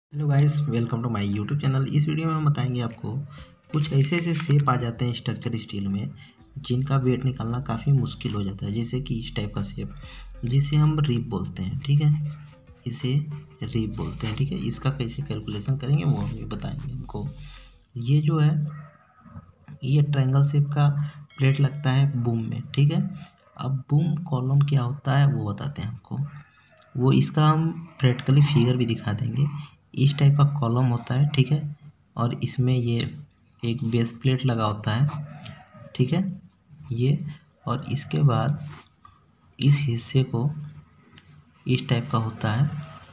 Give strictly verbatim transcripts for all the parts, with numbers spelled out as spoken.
Hello guys, welcome to my YouTube channel. इस वीडियो में हम बताएंगे आपको कुछ ऐसे ऐसे शेप आ जाते हैं स्ट्रक्चर स्टील में जिनका वेट निकालना काफ़ी मुश्किल हो जाता है। जैसे कि इस टाइप का शेप जिसे हम रिप बोलते हैं, ठीक है, इसे रिप बोलते हैं, ठीक है। इसका कैसे कैलकुलेशन करेंगे वो हम भी बताएंगे हमको। ये जो है ये ट्रायंगल शेप का प्लेट लगता है बूम में, ठीक है। अब बूम कॉलम क्या होता है वो बताते हैं हमको। वो इसका हम प्रैक्टिकली फिगर भी दिखा देंगे। इस टाइप का कॉलम होता है, ठीक है, और इसमें ये एक बेस प्लेट लगा होता है, ठीक है, ये। और इसके बाद इस हिस्से को इस टाइप का होता है,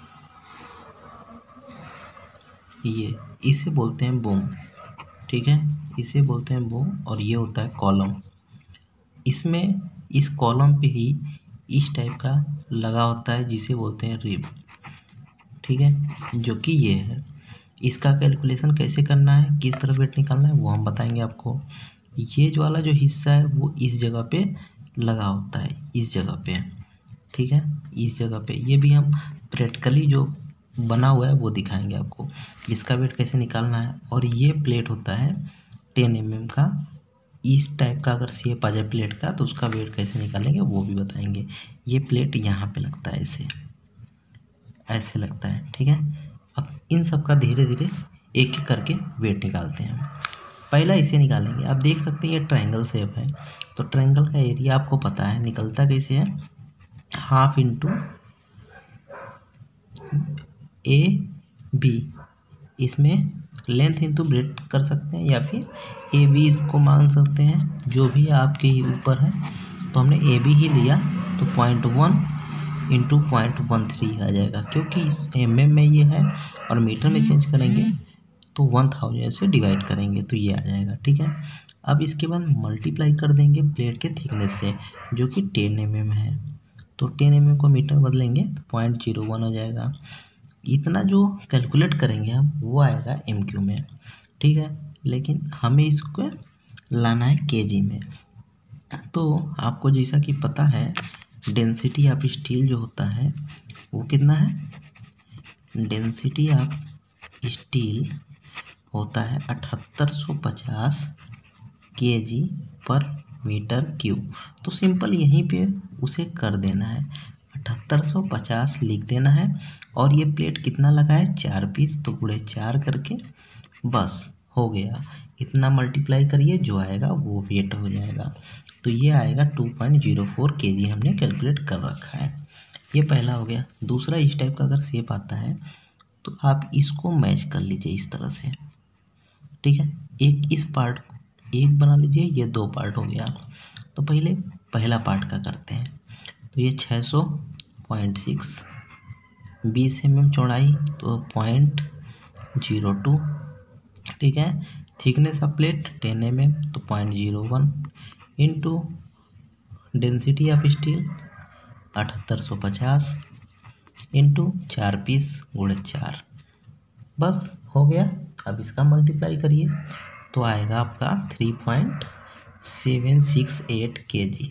ये इसे बोलते हैं बूम, ठीक है, इसे बोलते हैं बूम। और ये होता है कॉलम। इसमें इस कॉलम पे ही इस टाइप का लगा होता है जिसे बोलते हैं रिब, ठीक है, जो कि ये है। इसका कैलकुलेशन कैसे करना है, किस तरह वेट निकालना है वो हम बताएंगे आपको। ये जो वाला जो हिस्सा है वो इस जगह पे लगा होता है, इस जगह पे, ठीक है, इस जगह पे। ये भी हम प्रैक्टिकली जो बना हुआ है वो दिखाएंगे आपको, इसका वेट कैसे निकालना है। और ये प्लेट होता है टेन एम एम का। इस टाइप का अगर शेप आ जाए प्लेट का तो उसका वेट कैसे निकालेंगे वो भी बताएंगे। ये प्लेट यहाँ पे लगता है, ऐसे ऐसे लगता है, ठीक है। अब इन सब का धीरे धीरे एक एक करके वेट निकालते हैं हम। पहला इसे निकालेंगे। आप देख सकते हैं ये ट्रायंगल शेप है, तो ट्रायंगल का एरिया आपको पता है, निकलता कैसे है, हाफ इंटू ए बी। इसमें लेंथ इंटू ब्रेड्थ कर सकते हैं या फिर ए बी को मान सकते हैं, जो भी आपके ऊपर है। तो हमने ए बी ही लिया तो point one into point one three आ जाएगा, क्योंकि इस एम एम में ये है और मीटर में चेंज करेंगे तो वन थाउजेंड से डिवाइड करेंगे तो ये आ जाएगा, ठीक है। अब इसके बाद मल्टीप्लाई कर देंगे प्लेट के थिकनेस से, जो कि टेन एम एम है। तो टेन एम एम को मीटर बदलेंगे तो पॉइंट जीरो वन हो जाएगा। इतना जो कैलकुलेट करेंगे हम वो आएगा एम क्यू में, ठीक है, लेकिन हमें इसको लाना है के जी में। तो आपको जैसा कि पता है डेंसिटी ऑफ स्टील जो होता है वो कितना है, डेंसिटी ऑफ स्टील होता है अठहत्तर सौ पचास के जी पर मीटर क्यूब। तो सिंपल यहीं पे उसे कर देना है, अठहत्तर सौ पचास लिख देना है। और ये प्लेट कितना लगा है, चार पीस, तो गुणे चार करके बस हो गया। इतना मल्टीप्लाई करिए, जो आएगा वो वेट हो जाएगा। तो ये आएगा two point zero four KG हमने कैलकुलेट कर रखा है। ये पहला हो गया। दूसरा, इस टाइप का अगर शेप आता है तो आप इसको मैच कर लीजिए इस तरह से, ठीक है। एक इस पार्ट एक बना लीजिए, ये दो पार्ट हो गया। तो पहले पहला पार्ट का करते हैं। तो ये छः सौ पॉइंट सिक्स, बीस एम एम चौड़ाई, तो पॉइंट जीरो टू, ठीक है। Thickness of plate ten M M, तो point zero one into density of steel अठहत्तर सौ पचास इंटू चार पीस गुणे चार, बस हो गया। अब इसका मल्टीप्लाई करिए तो आएगा आपका three point seven six eight K G.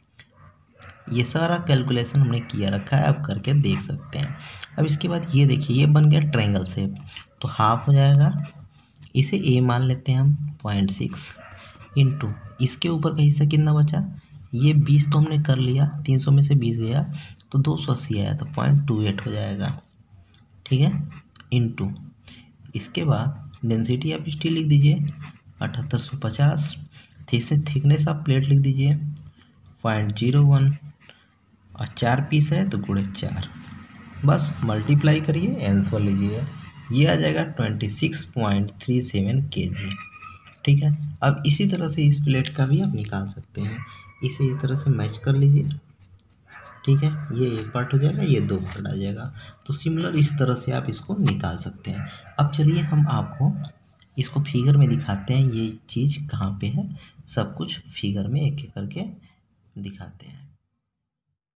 ये सारा कैलकुलेशन हमने किया रखा है, आप करके देख सकते हैं। अब इसके बाद ये देखिए, ये बन गया ट्रायंगल शेप, तो हाफ हो जाएगा, इसे ए मान लेते हैं हम, पॉइंट सिक्स इंटू इसके ऊपर का हिस्सा कितना बचा, ये बीस तो हमने कर लिया, तीन सौ में से बीस गया तो दो सौ अस्सी आया, तो पॉइंट टू एट हो जाएगा, ठीक है, इंटू इसके बाद डेंसिटी ऑफ स्टील लिख दीजिए अठहत्तर सौ पचास, थिकनेस ऑफ प्लेट लिख दीजिए पॉइंट जीरो वन, और चार पीस है तो गुणे चार, बस मल्टीप्लाई करिए, आंसर लीजिए, ये आ जाएगा twenty six point three seven K G, ठीक है। अब इसी तरह से इस प्लेट का भी आप निकाल सकते हैं, इसे इस तरह से मैच कर लीजिए, ठीक है। ये एक पार्ट हो जाएगा, ये दो पार्ट आ जाएगा। तो सिमिलर इस तरह से आप इसको निकाल सकते हैं। अब चलिए हम आपको इसको फिगर में दिखाते हैं, ये चीज़ कहाँ पे है, सब कुछ फिगर में एक एक करके दिखाते हैं।